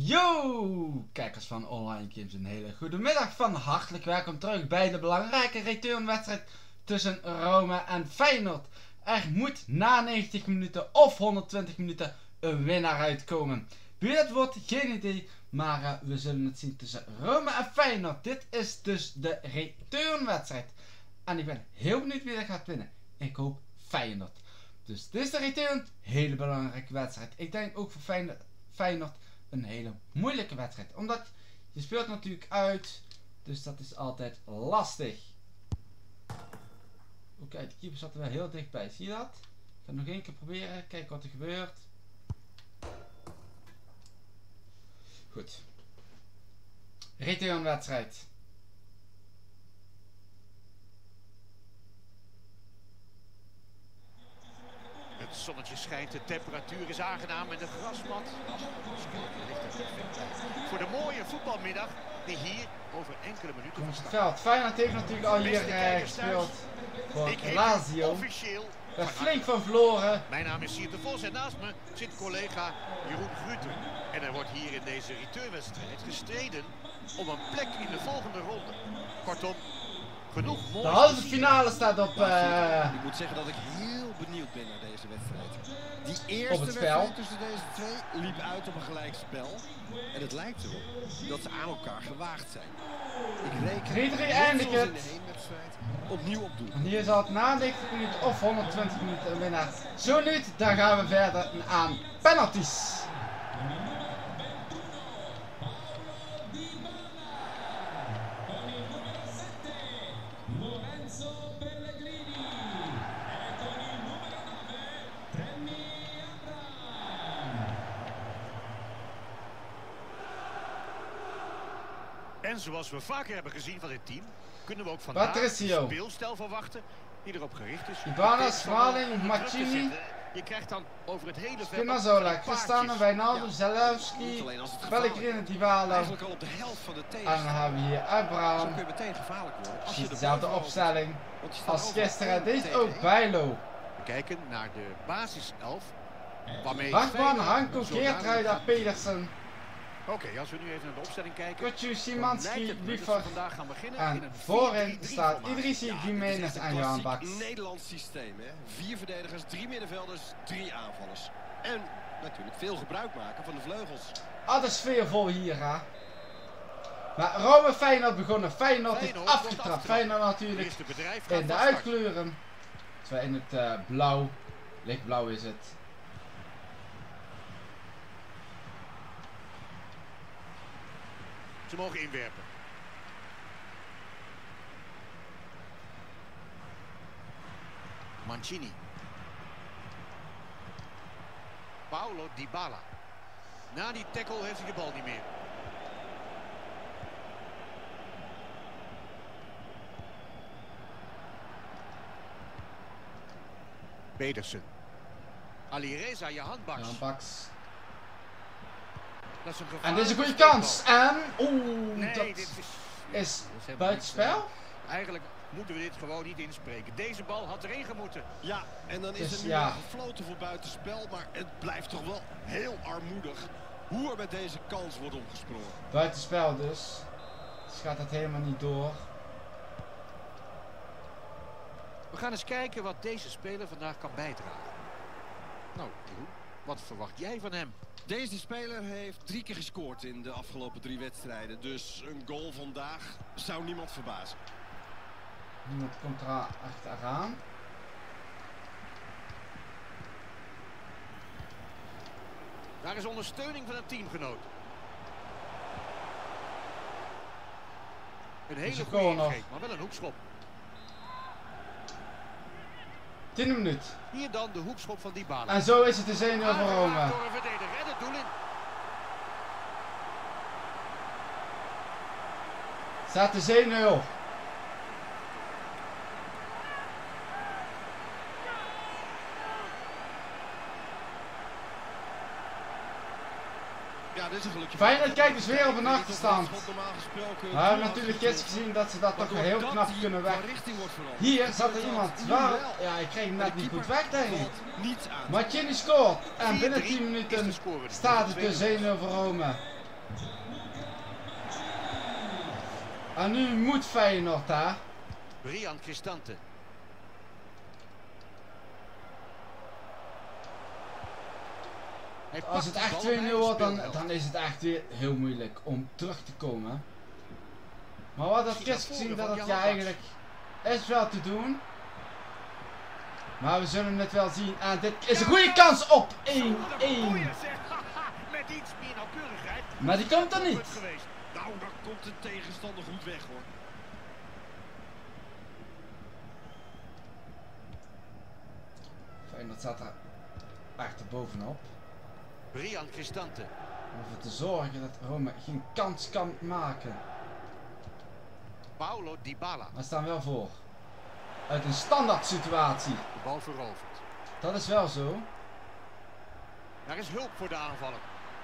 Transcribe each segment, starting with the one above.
Yo, kijkers van Online Games, een hele goede middag. Van hartelijk welkom terug bij de belangrijke returnwedstrijd tussen Roma en Feyenoord. Er moet na 90 minuten of 120 minuten een winnaar uitkomen. Wie dat wordt, geen idee, maar we zullen het zien tussen Roma en Feyenoord. Dit is dus de returnwedstrijd. En ik ben heel benieuwd wie er gaat winnen. Ik hoop Feyenoord. Dus dit is de return, hele belangrijke wedstrijd. Ik denk ook voor Feyenoord een hele moeilijke wedstrijd. Omdat je speelt natuurlijk uit. Dus dat is altijd lastig. Oké, de keeper zat er wel heel dichtbij. Zie je dat? Ik ga het nog één keer proberen. Kijken wat er gebeurt. Goed. Returnwedstrijd. Het zonnetje schijnt, de temperatuur is aangenaam en de grasmat ligt er perfect. Voor de mooie voetbalmiddag die hier over enkele minuten Komt het veld. Feyenoord heeft natuurlijk al hier gespeeld voor Lazio. Er flink van verloren. Mijn naam is Siert de Vos en naast me zit collega Jeroen Gruter. En er wordt hier in deze returnwedstrijd gestreden om een plek in de volgende ronde. Kortom, genoeg moois. De halve finale staat op. Ik moet zeggen dat ik heel benieuwd ben naar deze wedstrijd. Die eerste op het spel. wedstrijd tussen deze twee liep uit op een gelijkspel. En het lijkt erop dat ze aan elkaar gewaagd zijn. Ik reken 3-3 eindigt het. in de heenwedstrijd opnieuw op doen. En hier zal het na 90 minuten of 120 minuten een winnaar. Zo niet, dan gaan we verder aan penalties. En zoals we vaker hebben gezien van dit team, kunnen we ook vandaag een speelstijl verwachten die erop gericht is. Dybala, Smalling, Mancini, Je krijgt dan over het hele veld Spinazzola, Cristiano, Wijnaldum, Zelewski, Pellegrini, Dybala. Eigenlijk al op de helft van de En tegenstander. dan hebben we hier Zo Abraham. kun je meteen gevaarlijk worden. Als je Precies de dezelfde bal opstelling want die staan als overal gisteren. Dit is tegen ook één. Bijlo. We kijken naar de basiself. Waarmee Hartman, Feyenoord Hanko, zodanig Geertruida, gaat. Pedersen, Oké, als we nu even naar de opstelling kijken. Kutsu, Dan lijkt Szymanski, het me dat we Liefer. vandaag gaan beginnen in En een voorin 4-3-3 staat formatie. Idrissi, Ja, dit is Gimenez echt een en Johan klassiek Baks. Nederlands systeem, hè? 4 verdedigers, 3 middenvelders, 3 aanvallers. En natuurlijk veel gebruik maken van de vleugels. Ah, de sfeervol hier, hè. Maar Roma Feyenoord begonnen. Feyenoord heeft Feyenoord wordt afgetrapt. afgetrapt. Feyenoord natuurlijk Eerste bedrijf gaat in de van start. uitkleuren. Terwijl in het blauw, lichtblauw is het. Ze mogen inwerpen. Mancini. Paulo Dybala. Na die tackle heeft hij de bal niet meer. Pedersen. Alireza Johan Baks. Johan Baks. Dat is een En dit is een goede gevaarlijke kans. steekbal. En Nee, dat dit is is helemaal buitenspel. niks, eigenlijk moeten we dit gewoon niet inspreken. Deze bal had erin gemoeten. Ja, en dan is Dus het nu ja. wel gefloten voor buitenspel, maar het blijft toch wel heel armoedig hoe er met deze kans wordt omgesprongen. Buitenspel dus. Dus gaat het helemaal niet door. We gaan eens kijken wat deze speler vandaag kan bijdragen. Nou, Jeroen, wat verwacht jij van hem? Deze speler heeft 3 keer gescoord in de afgelopen 3 wedstrijden. Dus een goal vandaag zou niemand verbazen. Niemand komt er achteraan. Daar is ondersteuning van een teamgenoot. Een hele een goede corner. ingreep, maar wel een hoekschop. 10e minuut. Hier dan de hoekschop van Dybala. En zo is het de 1-0 voor Roma. Door een verdediger en het doel in. Staat de 1-0. Ja, dit is een gelukje. Feyenoord kijkt dus weer op een achterstand. Normaal gesproken. We hebben natuurlijk gisteren gezien dat ze dat toch wel heel knap kunnen weg. Hier zat er iemand. Waar? Ja, ik kreeg hem net niet goed weg, denk ik. Niets aan. Mancini scoort. En binnen 10 minuten staat het dus 1-0 voor Roma. En nu moet Feyenoord daar. Brian Cristante. Hij Als pakt het de echt bal 2-0 bij de wordt, speelhelft. dan is het echt weer heel moeilijk om terug te komen. Maar wat had gisteren gezien dat het ja eigenlijk is wel te doen. Maar we zullen het wel zien. En dit is een goede kans op 1-1. Met iets meer nauwkeurigheid. Maar die komt er niet. Geweest. Nou, dan komt de tegenstander goed weg hoor. Feyenoord staat er achter bovenop. Brian Cristante. Om ervoor te zorgen dat Roma geen kans kan maken. Paulo Dybala. Maar staan wel voor. Uit een standaard situatie. De bal veroverd. Dat is wel zo. Daar is hulp voor de aanvaller.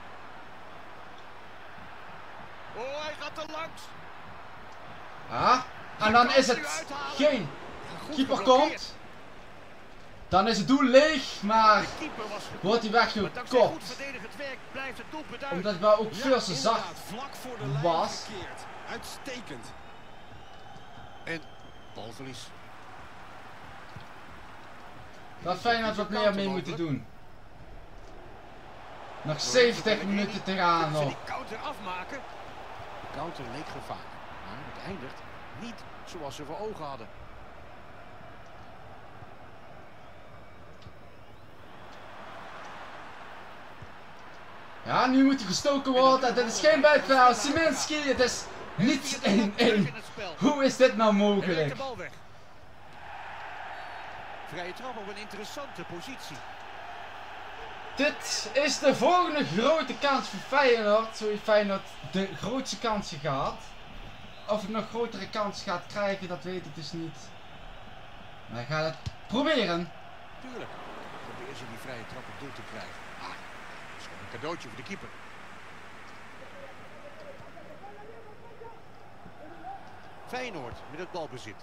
Oh, hij gaat er langs. Ah, en dan is het geen Goed keeper geblokkeerd. komt. Dan is het doel leeg, maar De keeper was goed. wordt hij Maar dankzij goed weggekopt. verdedigend werk blijft het doelpunt uit. Omdat het wel ook Ja, veel te zacht inderdaad, vlak voor de lijn was. gekeerd. Uitstekend. En balverlies. Dat Feyenoord wat meer mee moeten doen. Nog 70 minuten te gaan Kunnen ze nog. die counter afmaken? De counter leek gevaarlijk. Maar het eindigt niet zoals ze voor ogen hadden. Ja, nu moet hij gestoken worden. Dit is geen buitenspel. Szymanski, het is niet 1-1. Hoe is dit nou Hij werkt mogelijk? de bal weg. Vrije trap op een interessante positie. Dit is de volgende grote kans voor Feyenoord. Zo heeft Feyenoord de grootste kansen gehad. Of het nog grotere kansen gaat krijgen, dat weet ik dus niet. Maar hij gaat het proberen. Tuurlijk. Probeer ze die vrije trap op doel te krijgen. Ah, dat is gewoon een cadeautje voor de keeper. Feyenoord met het balbezit.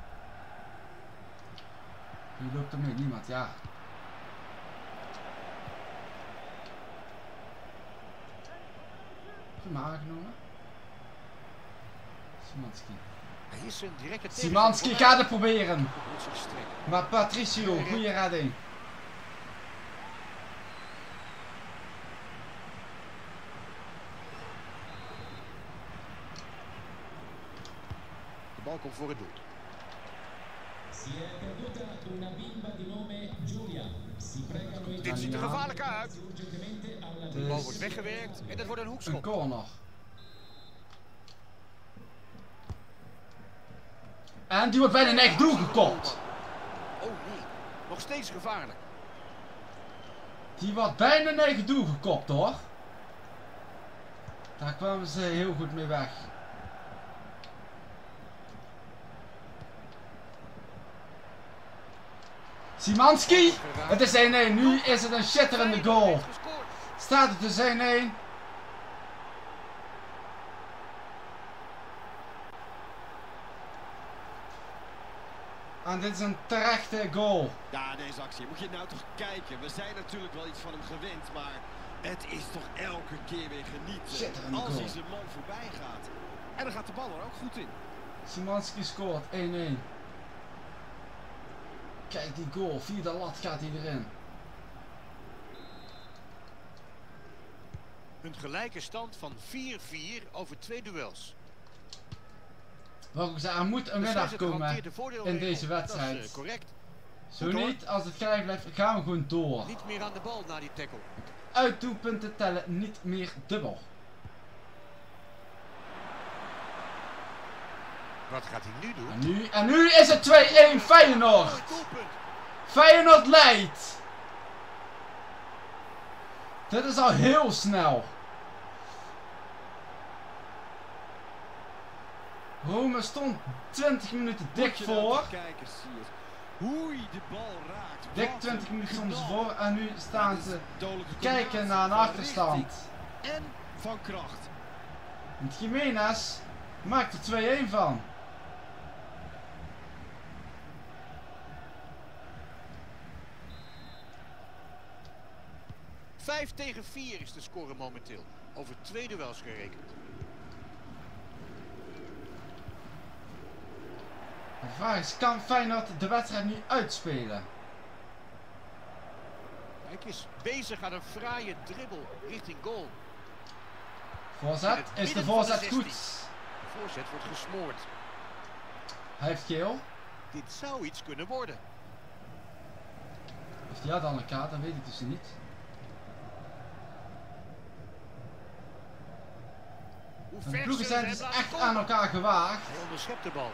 Wie loopt er mee? Niemand, ja. Prima aangenomen. Szymanski. Hij is een directe Szymanski gaat het proberen. Moet zich strekken. Maar Patricio, goede redding. De bal komt voor het doel. Dit ziet er gevaarlijk uit. De bal wordt weggewerkt en dat wordt een Een hoekschop. corner. En die wordt bijna in eigen doel gekopt. Oh nee, nog steeds gevaarlijk. Die wordt bijna in eigen doel gekopt hoor. Daar kwamen ze heel goed mee weg. Szymanski! Het is 1-1. Nu is het een schitterende goal. Feyenoord heeft gescoord. Staat het dus 1-1. En dit is een terechte goal. Ja, deze actie. Moet je nou toch kijken. We zijn natuurlijk wel iets van hem gewend, maar het is toch elke keer weer genieten. Schitterende Als goal. hij zijn man voorbij gaat. En dan gaat de bal er ook goed in. Szymanski scoort 1-1. Kijk die goal, via de lat gaat hij erin. Een gelijke stand van 4-4 over 2 duels. Wat ik zei, er moet een De winnaar scheidsrechter komen hanteert de voordeelregel. in deze Dat is wedstrijd. correct. Zo Goed, hoor. niet, als het gelijk blijft, gaan we gewoon door. Niet meer aan de bal na die tackle. Uitdoelpunten tellen niet meer dubbel. Wat gaat hij nu doen? En nu is het 2-1 Feyenoord. Mooi doelpunt. Feyenoord leidt. Dit is al heel snel. Rome stond 20 minuten dik Moet je nou voor. toch kijken, Siert. Hoe hij de bal raakt. Dik Wat 20 een minuten stonden ze knal. voor en nu staan Dat is ze dodelijke kijken combinatie naar een van achterstand. richting En van kracht. Want Jiménez maakt er 2-1 van. Vijf tegen 4 is de score momenteel. over 2 duels gerekend. De vraag is, kan Feyenoord de wedstrijd nu uitspelen? Kijk eens, bezig aan een fraaie dribbel richting goal. Voorzet, is de voorzet goed? De voorzet wordt gesmoord. Hij heeft geel. Dit zou iets kunnen worden. Heeft hij dan een kaart? Dat weet ik dus niet. De ploegen zijn dus echt aan elkaar gewaagd. Hij onderschept de bal.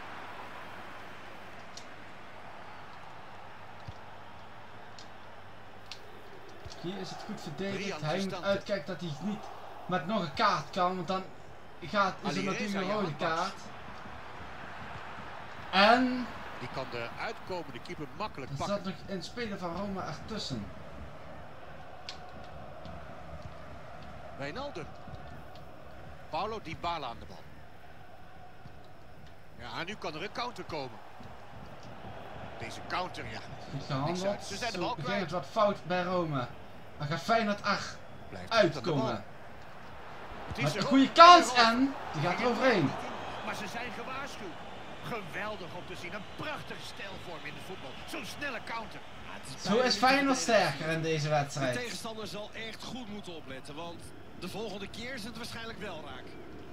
Hier is het goed verdedigd. Hij moet uitkijken dat hij niet met nog een kaart kan, want dan is er natuurlijk een rode kaart. En die kan de uitkomende keeper makkelijk er pakken. zat nog een speler van Roma ertussen. Wijnaldum. Paulo Dybala aan de bal. Ja, nu kan er een counter komen. Deze counter, ja. Goed gehandeld. Ze zijn de Zo bal begint kwijt. het wat fout bij Roma. Dan gaat Feyenoord Blijft uitkomen. Het is Met er een ook. goede kans en die gaat er overheen. Maar ze zijn gewaarschuwd. Geweldig om te zien. Een prachtige stijlvorm in de voetbal. Zo'n snelle counter. Zo is Feyenoord sterker in deze De wedstrijd. tegenstander zal echt goed moeten opletten, want de volgende keer is het waarschijnlijk wel raak.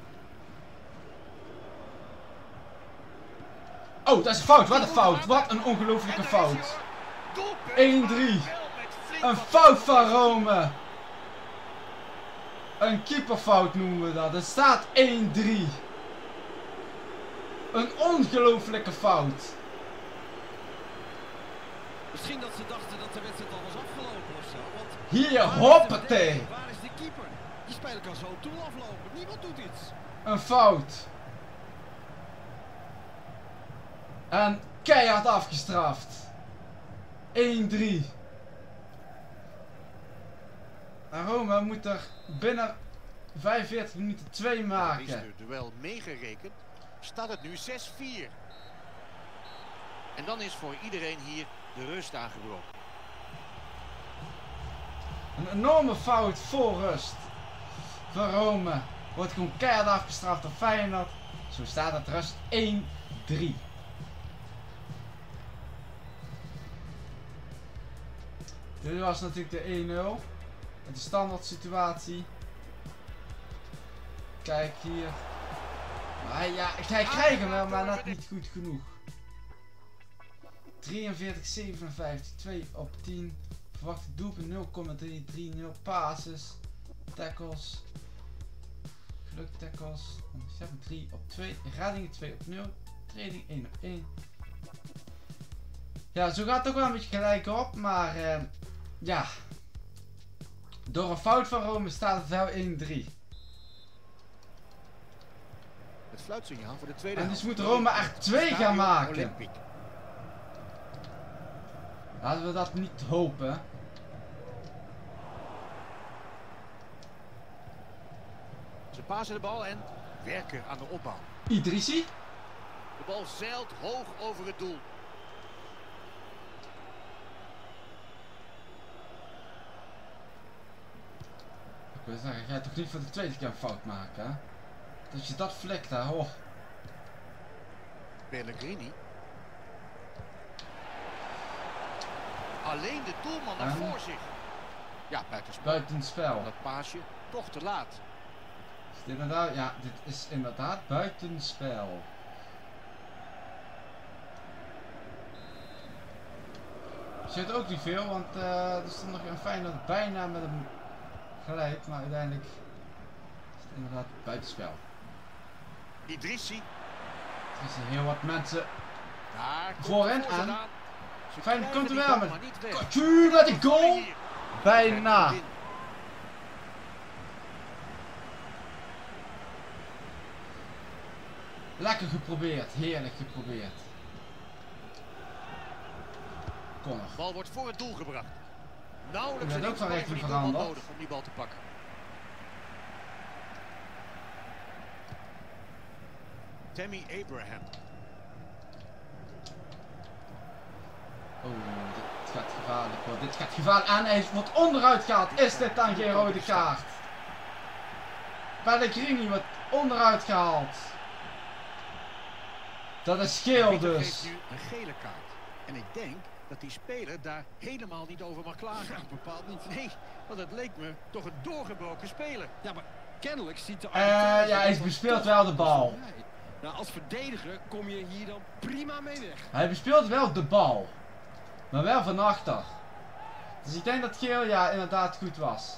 Oh, dat is een fout. Wat een fout. Wat een ongelofelijke fout. 1-3. Een fout van Rome. Een keeperfout noemen we dat. Het staat 1-3. Een ongelofelijke fout. Misschien dat ze dachten dat de wedstrijd al was afgelopen of zo. Want Hier, hoppatee. waar is de keeper? Die speler kan zo op doel aflopen. Niemand doet iets. Een fout. En keihard afgestraft. 1-3. En Roma moet er binnen 45 minuten 2 Is maken. het duel meegerekend, staat het nu 6-4. En dan is voor iedereen hier de rust aangebroken. Een enorme fout voor rust. Van Rome. Wordt gewoon keihard afgestraft door Feyenoord. Zo staat het rust 1-3. Dit was natuurlijk de 1-0. De standaard situatie. Kijk hier. Maar ja, hij krijgt hem wel, maar net niet goed genoeg. 43, 57, 2 op 10. Verwachte doelpunt 0,3, 3-0 passes. Tackles. Geluk tackles. 3 op 2. Reddingen 2 op 0. Training 1 op 1. Ja, zo gaat het ook wel een beetje gelijk op, maar ja. Door een fout van Rome staat het wel 1-3. Het fluitsignaal voor de tweede En helft. dus moet Rome echt 2 gaan maken. Olympic. Laten we dat niet hopen. Ze pasen de bal en werken aan de opbouw. Idrissi. De bal zeilt hoog over het doel. Ik wil zeggen, ga je toch niet voor de tweede keer een fout maken, hè? Dat je dat flikt, hè? Oh. Pellegrini. Alleen de doelman naar voor zich. Ja, buitenspel. Buitenspel. Dat paasje toch te laat. Is dit inderdaad? Ja, dit is inderdaad buitenspel. Zit ook niet veel, want er stond nog een Feyenoord bijna met hem gelijk, maar uiteindelijk is het inderdaad buitenspel. Idrissi. Er zijn heel wat mensen Daar komt voorin de voorzet aan. aan. Ze Feyenoord komt er krijgen wel die met. bal maar niet weg. Tjuur, dat die goal! Hier. Bijna. Lekker geprobeerd, heerlijk geprobeerd. Connor. De bal wordt voor het doel gebracht. Nauwelijks Er werd een ook van inspanning richting van die doelman veranderd. nodig om die bal te pakken. Tammy Abraham. Oh, dit gaat gevaarlijk worden. Dit gaat gevaarlijk aan. Hij wordt onderuit gehaald. Is dit dan geen rode kaart? Pellegrini wordt onderuit gehaald. Dat is geel Pieter dus. geeft nu een gele kaart. En ik denk dat die speler daar helemaal niet over mag klagen. Ja, bepaald niet. Nee, want het leek me toch een doorgebroken speler. Ja, maar kennelijk ziet de Ja, hij bespeelt wel de bal. Nou, als verdediger kom je hier dan prima mee weg. Hij bespeelt wel de bal. Maar wel van achter. Dus ik denk dat geel ja inderdaad goed was.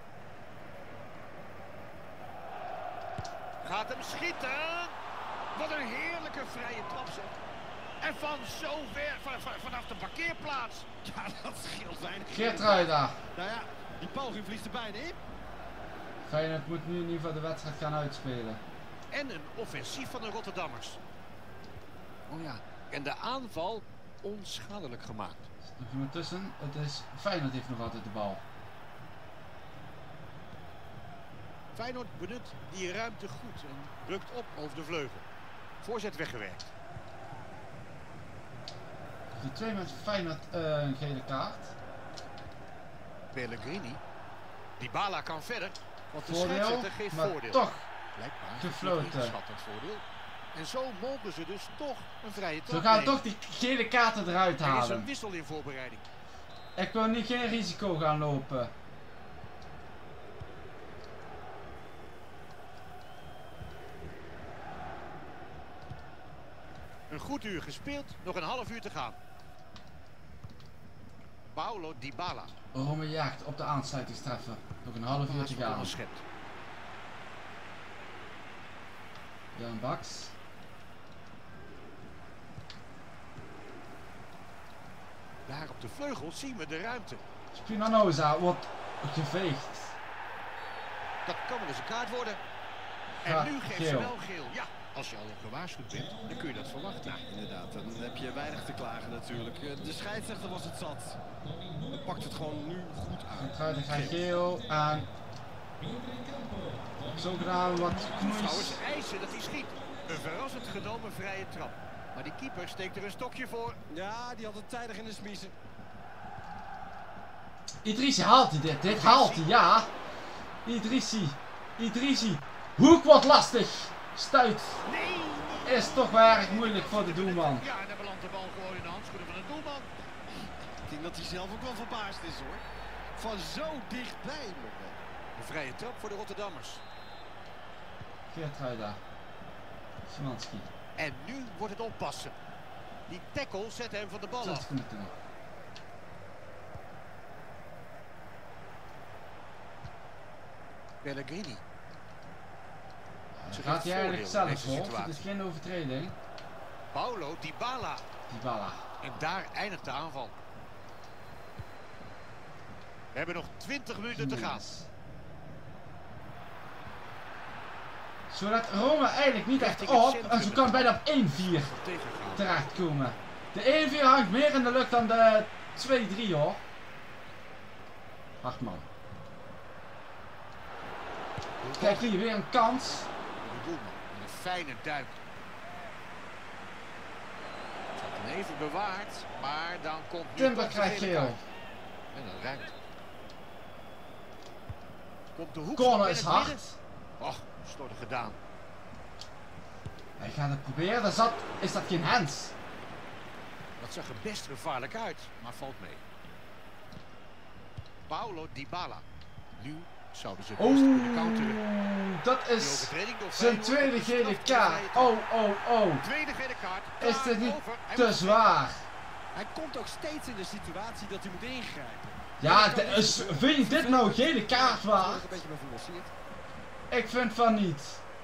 Gaat hem schieten. Wat een heerlijke vrije trap zeg. En van zo ver, vanaf de parkeerplaats. Ja, dat scheelt weinig. Geertruida. Nou ja, die poging vliegt er bijna in. Feyenoord moet nu in ieder geval de wedstrijd gaan uitspelen. En een offensief van de Rotterdammers. Oh ja, en de aanval onschadelijk gemaakt. Nog iemand tussen. Het is Feyenoord heeft nog altijd de bal. Feyenoord benut die ruimte goed en rukt op over de vleugel. Voorzet weggewerkt. De twee met Feyenoord een gele kaart. Pellegrini. Dybala kan verder, want de Voordeel, scheidsrechter geeft maar voordeel. toch Blijkbaar gefloten. ingeschat dat voordeel. En zo mogen ze dus toch een vrije Ze trap gaan nemen. toch die gele kaarten eruit Er is een halen. wissel in voorbereiding. Ik wil niet geen risico gaan lopen. Een goed uur gespeeld, nog een half uur te gaan. Paulo Dybala. Rome jaagt op de aansluitingstreffer. Nog een half uur te gaan. Onderschept. Jan Baks. Daar op de vleugel zien we de ruimte. Spinoza wordt geveegd. Dat kan wel eens een kaart worden. Ja, En nu geeft ze geel. wel geel. Ja, als je al gewaarschuwd bent, dan kun je dat verwachten. Nou, inderdaad, dan heb je weinig te klagen natuurlijk. De scheidsrechter was het zat. Hij pakt het gewoon nu goed aan. Geertruida gaat geel en... Zo gedaan wat knoeis. Toeschouwers eisen dat hij schiet. Een verrassend genomen vrije trap. Maar die keeper steekt er een stokje voor. Ja, die had het tijdig in de smiezen. Idrissi haalt hij dit. Dit haalt hij, ja. Idrissi. Hoek wordt lastig. Stuit. Nee! Is toch wel erg moeilijk voor de doelman. Ja, en dan belandt de bal gewoon in de handschoenen van de doelman. Ik denk dat hij zelf ook wel verbaasd is hoor. Van zo dichtbij nog wel. Een vrije trap voor de Rotterdammers. Geertruida. Szymanski. En nu wordt het oppassen. Die tackle zet hem van de bal 20 af. minuten nog. Pellegrini. Ze Gaat geeft hij eigenlijk voordeel in zelf deze hoor? Het is situatie. geen overtreding. Paulo Dybala. Dybala. En daar eindigt de aanval. We hebben nog 20 minuten te gaan. Zodat Rome eigenlijk niet echt Richting het op. En centrum. zo kan bijna op 1-4 Tegengaan. terechtkomen. De 1-4 hangt meer in de lucht dan de 2-3 hoor. Hartman. Kijk hier weer een kans. De doelman. Een fijne duik. Zat hem even bewaard. Maar dan komt nu Timber toch de krijgt gele geel. kaart. En dan ruimt. Komt de hoek Corner is hard. Och, slordig gedaan. Hij gaat het proberen. Is dat geen hands? Dat zag er best gevaarlijk uit, maar valt mee. Paulo Dybala. Nu zouden ze best kunnen counteren. Dat Die is overtreding door zijn Feyenoord tweede op de gele strafvrije kaart. trap. Oh. Tweede gele kaart. Is dit niet Daarover. Hij te wordt zwaar? Hij komt ook steeds in de situatie dat hij moet ingrijpen. Ja, vind je dit nou een gele kaart Daar waard? word ik een beetje mee geblesseerd. Ik vind van niet.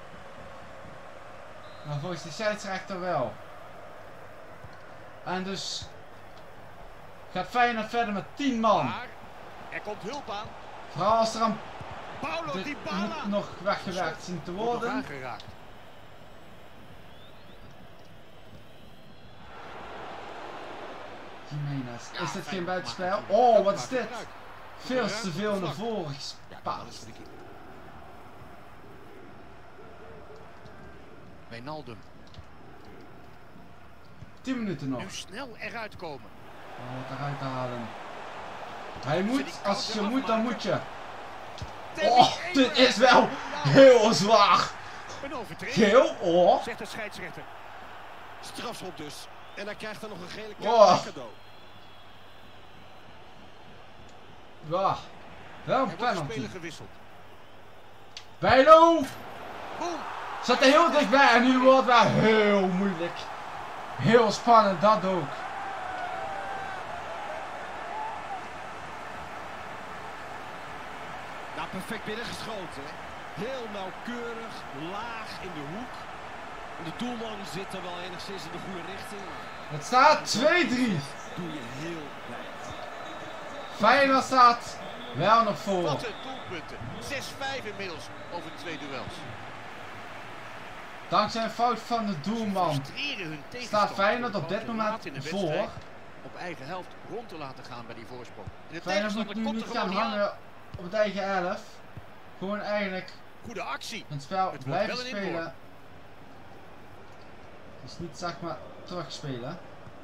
Maar volgens de scheidsrechter wel. En dus gaat Feyenoord verder met 10 man. Maar er komt hulp aan. Vooral als er een Paulo dit Dybala. moet nog weggewerkt zien te Wordt nog worden. aangeraakt. Jimenez. Ja, Is dit geen Feyenoord buitenspel? maakt Oh, het wat is maakt dit? gebruik. Veel Ruimte te op veel de naar flank. voren Ja, bal is gespaard. voor de keeper. Wijnaldum. 10 minuten nog. Nu snel eruit komen. Om het eruit te halen. Hij moet, als je moet, dan moet je. Teddy Oh, dit Abraham. is wel Heel zwaar. Een overtreding, Geel, oh. zegt de scheidsrechter. Strafschop dus. En hij krijgt dan nog een gele Oh. kaart cadeau. Ja. Wel een Er wordt een penalty. speler gewisseld. Bijlo. Boom! Zat er heel dichtbij en nu wordt het wel heel moeilijk. Heel spannend, dat ook. Nou, perfect binnengeschoten. Heel nauwkeurig, laag in de hoek. En de doelman zit er wel enigszins in de goede richting. Het staat 2-3. Doe je heel blij. Feyenoord staat wel nog voor. Wat een doelpunten. 6-5 inmiddels over de 2 duels. Dankzij een fout van de doelman Frustreren hun staat tegenstander Feyenoord door op dit gewoon moment te laat in de voor. wedstrijd op eigen helft rond te laten gaan bij die voorsprong. En de Feyenoord moet tegenstander nu komt niet er gaan gewoon niet aan. hangen op het eigen 11. Gewoon eigenlijk Goede actie. het spel Het wordt blijven wel een spelen. inboord. Dus niet zeg maar terugspelen.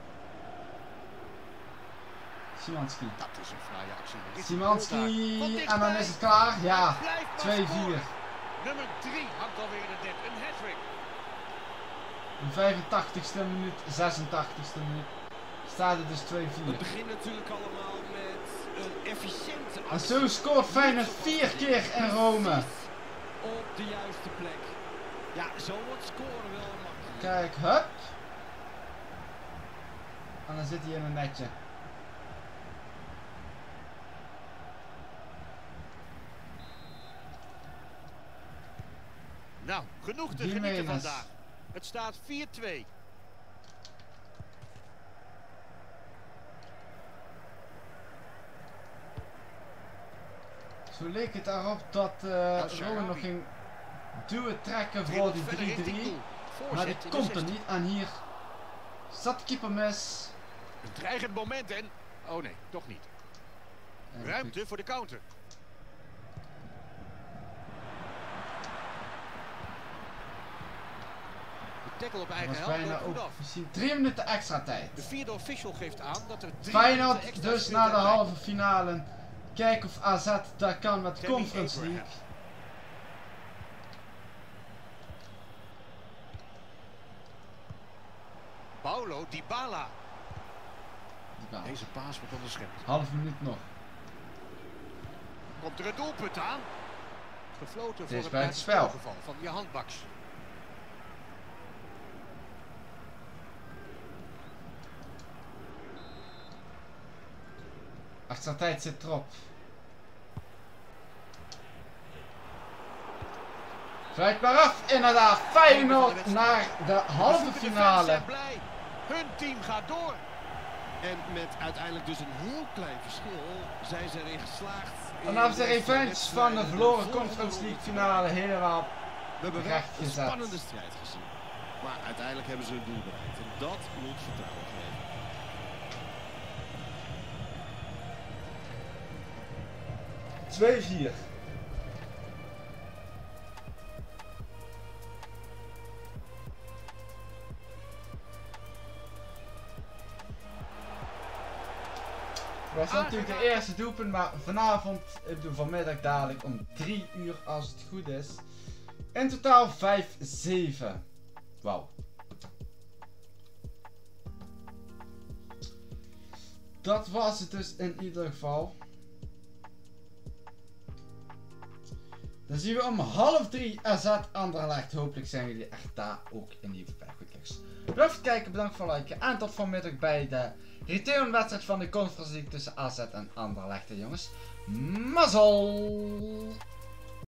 Szymanski. Dat is een fraaie actie. Dit is Szymanski Van dichtbij. en dan is het klaar. Ja, Hij blijft maar 2-4. scoren. Nummer 3 hangt alweer in het net. Een hat-trick. In 85ste minuut, 86ste minuut staat het dus 2-4. Het begint natuurlijk allemaal met een efficiënte En actie. zo scoort Feyenoord 4 keer in Rome. Op de juiste plek. Ja, zo wordt scoren wel makkelijk. Kijk, hup. En dan zit hij in een netje. Nou, genoeg te Jiménez. genieten vandaag. Het staat 4-2. Zo leek het erop dat Rome nog ging duwen trekken voor die 3-3. Maar die komt er niet. En hier zat de keeper mis. Een dreigend moment en... Oh nee, toch niet. En Ruimte voor de counter. De tackle op dat eigen was helft bijna loopt goed ook af. misschien 3 minuten extra tijd. De vierde official geeft aan dat er 3 minuten Feyenoord extra dus speeltijd naar de lijkt. halve finale. Kijk of AZ daar kan met Tammy Conference Abraham. League. Paulo Dybala. Die bal. Deze paas wordt onderschept. Half minuut nog. Komt er een doelpunt aan? Gefloten Dit voor is het buitenspel. buitenspelgeval van Johan Baks. Extra tijd zit erop. Fluit maar af, inderdaad. Feyenoord naar de halve De fans finale. zijn blij. Hun team gaat door. En met uiteindelijk dus een heel klein verschil zijn ze erin geslaagd. Vanaf de deze revanche wedstrijd van de de verloren volgende Conference League ronde finale helemaal We hebben wel recht een gezet. spannende strijd gezien. Maar uiteindelijk hebben ze hun doel bereikt. En dat moet vertrouwen geven. Twee 4. Dat was natuurlijk de eerste doelpunt, maar vanavond, ik bedoel vanmiddag dadelijk om 3 uur als het goed is. In totaal 5-7. Wauw. Dat was het dus in ieder geval. Dan zien we om 2:30 AZ Anderlecht. Hopelijk zijn jullie echt daar ook in ieder geval bij. Goed, kijkers. Bedankt voor het kijken, bedankt voor het liken. En tot vanmiddag bij de returnwedstrijd van de Conference League tussen AZ en Anderlecht, jongens. Mazzel!